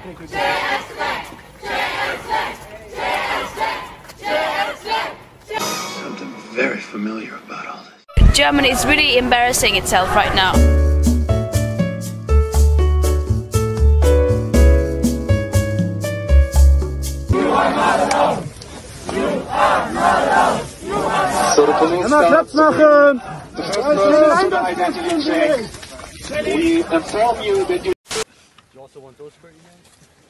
Something very familiar about all this. Germany is really embarrassing itself right now. So the police Platz machen! We inform you that you also want those for emails?